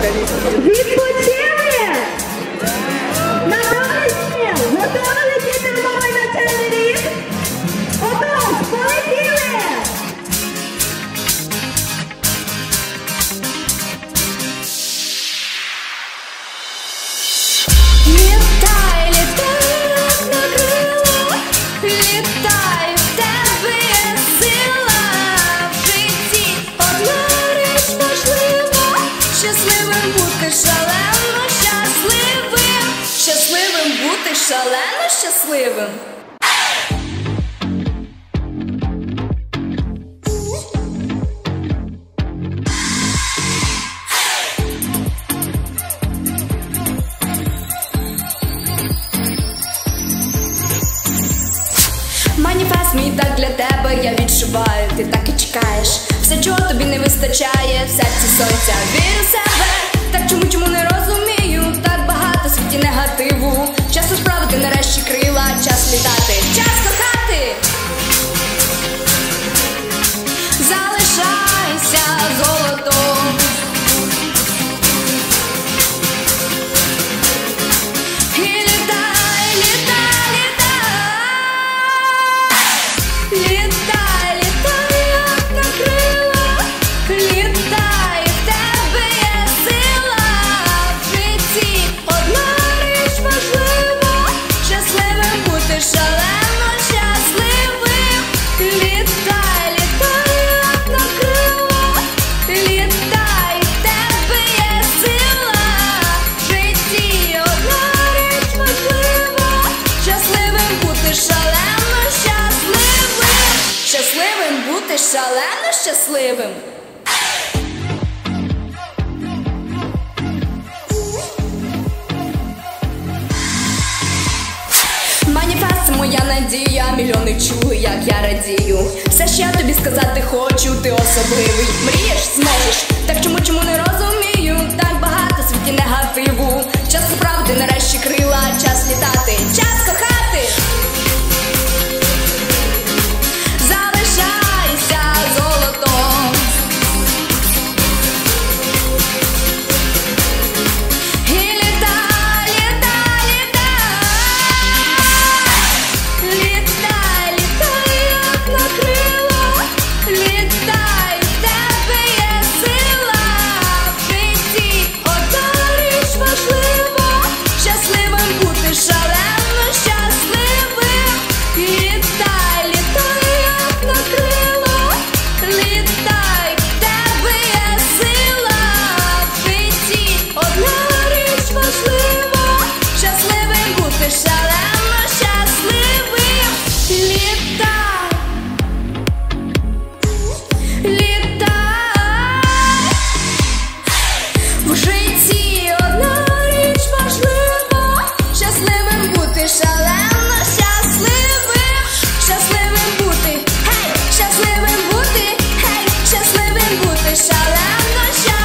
Відпочили? Набрали сил? Готові летіти в новий навчальний рік? Отож, полетіли! Літай, літай, як на крилах, літай, в тебе є сила. В житті одна річ важлива, щасливим бути шалено щасливим, щасливим бути шалено щасливим. Маніфест мій так для тебе, я відчуваю, ти так і чекаєш. Все, чого тобі не вистачає, в серці сонця, вірю в себе. Так чому не розумію, так багато в світі негативу. Час розправити нарешті крила, час літати, час кохати. Залишайся золотом. І літай, літай, літай. Літай, літай, як на крилах, літай, в тебе є сила. В житті одна річ важлива, щасливим бути шалено щасливим. Літай, літай, як на крилах, літай, в тебе є сила. В житті одна річ важлива, щасливим бути шалено щасливим, щасливим бути шалено щасливим. Маніфест – моя надія, мільйони чули, як я радію. Все, що я тобі сказати хочу, ти особливий. Мрієш – зможеш, так чому не розумію, так багато в світі негативу. Час справити нарешті крила, час літати, час кохати. Залишайся золотом. І літай, літай, літай. Літай, літай, як на крилах, літай, в тебе є сила. В житті одна річ важлива, щасливим бути шалено щасливим. Літай, літай, як на крилах, літай, в тебе є сила. В житті одна річ важлива, щасливим бути шалено щасливим. Літай, літай. В житті одна річ важлива, щасливим бути шалено щасливим, щасливим бути, гей, щасливим бути, гей, щасливим бути шалено щасливим.